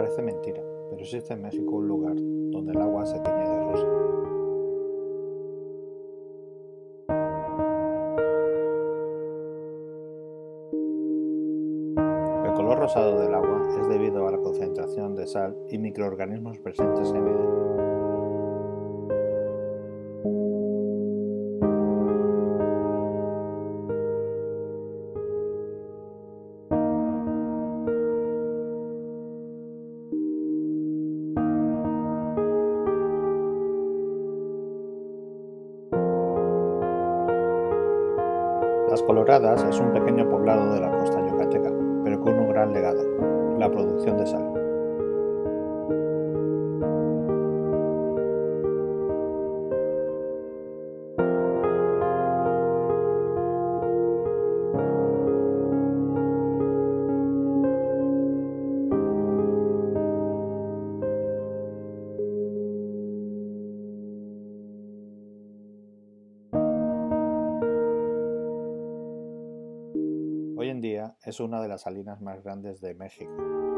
Parece mentira, pero existe en México un lugar donde el agua se tiñe de rosa. El color rosado del agua es debido a la concentración de sal y microorganismos presentes en ella. Las Coloradas es un pequeño poblado de la costa yucateca, pero con un gran legado: la producción de sal. Hoy en día es una de las salinas más grandes de México.